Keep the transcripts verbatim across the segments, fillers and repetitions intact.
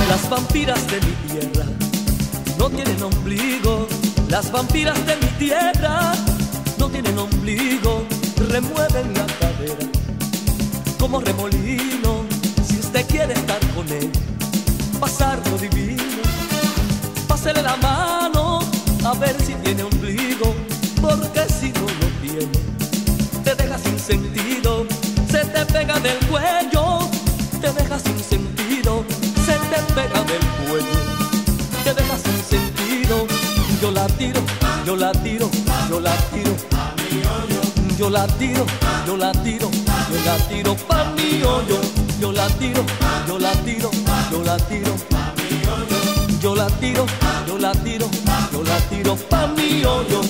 Las vampiras de mi tierra no tienen ombligo. Las vampiras de mi tierra no tienen ombligo. Remueven la cadera como remolino. Si usted quiere estar con él, pasar lo divino, pásele la mano a ver si tiene ombligo, porque si no lo tiene, te deja sin sentido. Se te pega del cuello, te deja sin sentido. Se te pega del cuello, te deja sin sentido. Yo la tiro, yo la tiro, yo la tiro, yo la tiro, yo la tiro, yo la tiro pa' mi hoyo. Yo la tiro, yo la tiro, yo la tiro, yo la tiro, yo la tiro, yo la tiro pa' mi hoyo.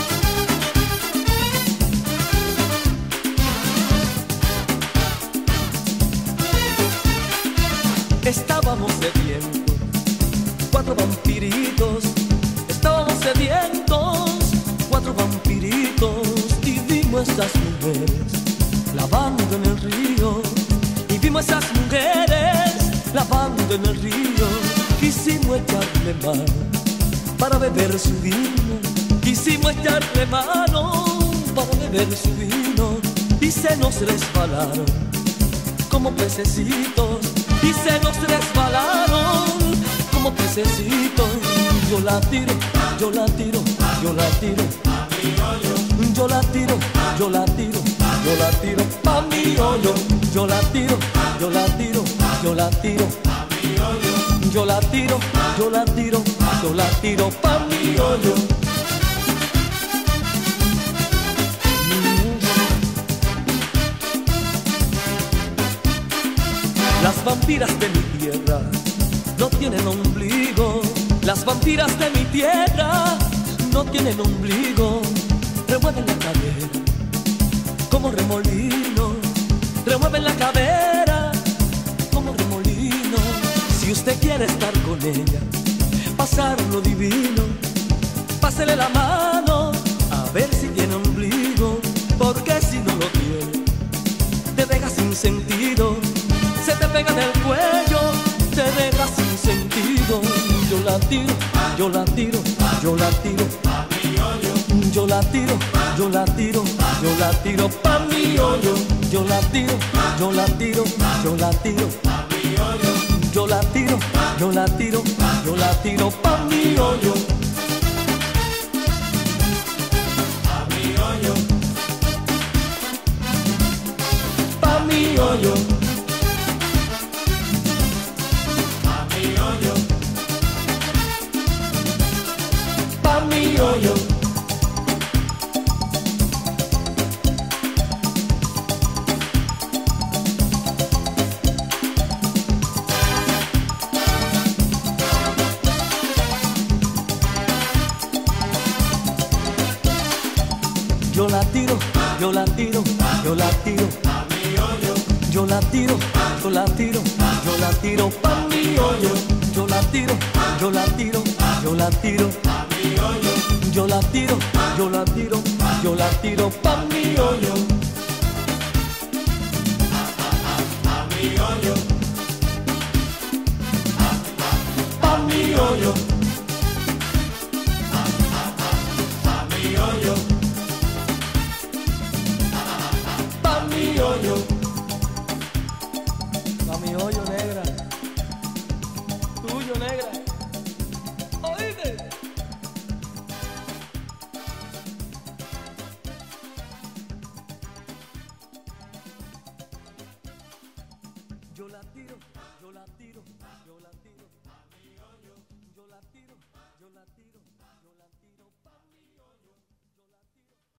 Estábamos sedientos, cuatro vampiritos. Estábamos sedientos, cuatro vampiritos. Y vimos esas mujeres lavando en el río. Y vimos esas mujeres lavando en el río. Quisimos echarle mano para beber su vino. Quisimos echarle mano para beber su vino. Y se nos resbalaron como pececitos. Y se nos resbalaron como pececitos. Yo la tiro, yo la tiro, yo la tiro, yo la tiro, yo la tiro, yo la tiro pa' mi hoyo. Yo la tiro, yo la tiro, yo la tiro, yo la tiro, yo la tiro, yo la tiro pa' mi hoyo. Las vampiras de mi tierra no tienen ombligo. Las vampiras de mi tierra no tienen ombligo. Remueven la cadera como remolino. Remueven la cadera como remolino. Si usted quiere estar con ella, pasar lo divino, pásele la mano a ver si tiene ombligo, porque si no lo tiene, te deja sin sentido. Se te pega del cuello, te deja sin sentido. Yo la tiro, yo la tiro, yo la tiro, yo la tiro, yo la tiro, yo la tiro pa' mi hoyo. Yo la tiro, yo la tiro, yo la tiro, yo la tiro, yo la tiro, yo la tiro pa' mi hoyo. Pa' mi hoyo. Pa' mi hoyo. Yo la tiro, yo la tiro, yo la tiro, yo la tiro, yo la tiro, yo la tiro pa' mi hoyo. Yo la tiro, yo la tiro, yo la tiro, yo la tiro, yo la tiro, yo la tiro pa' mi hoyo. Pa' mi hoyo. Pa' mi hoyo. Pa' mi hoyo.